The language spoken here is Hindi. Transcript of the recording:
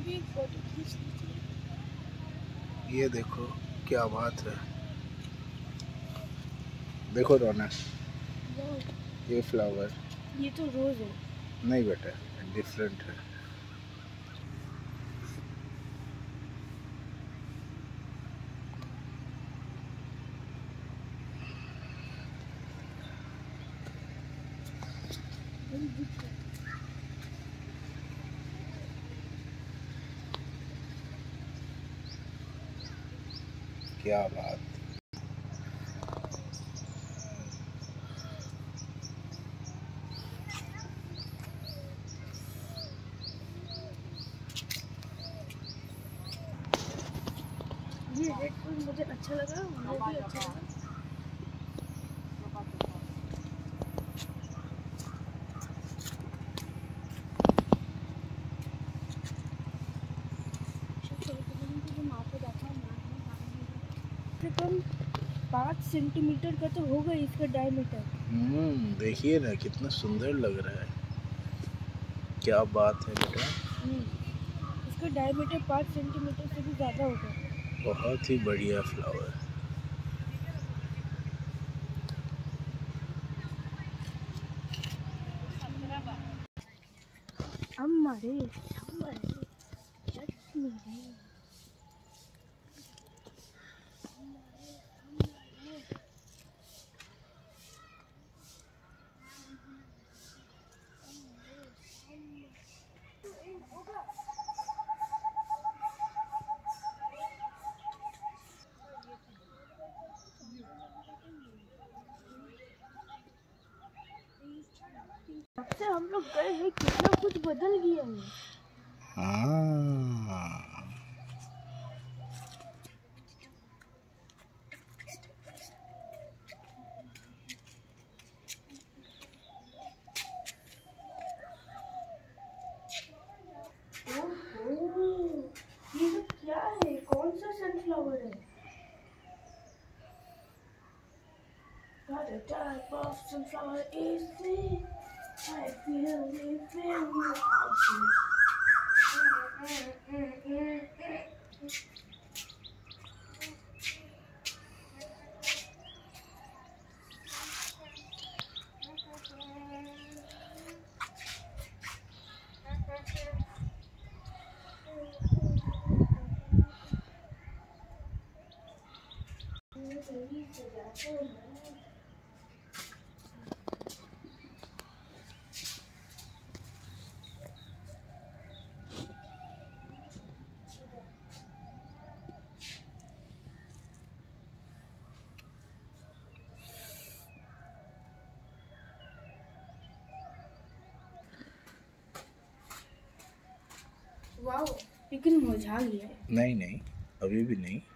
भी एक फोटो खींच लीजिए। ये देखो क्या बात है, देखो रौनक, ये फ्लावर, ये तो रोज है। नहीं बेटा, डिफरेंट है। क्या बात, ये रेड फूल मुझे अच्छा लगा, मुझे भी अच्छा लगा। कम 5 सेंटीमीटर का तो होगा इसका डायमीटर। देखिए ना कितना सुंदर लग रहा है। क्या बात है बेटा, इसका डायमीटर 5 सेंटीमीटर से भी ज़्यादा होगा। बहुत ही बढ़िया फ्लावर। अम्मारे जब से हम लोग गए हैं कितना कुछ बदल गया है। ये सब क्या है, कौन सा सनफ्लावर है? What a type of sunflower is this? I feel it very obvious. Wow, लेकिन मुरझा गया है। नहीं नहीं, अभी भी नहीं।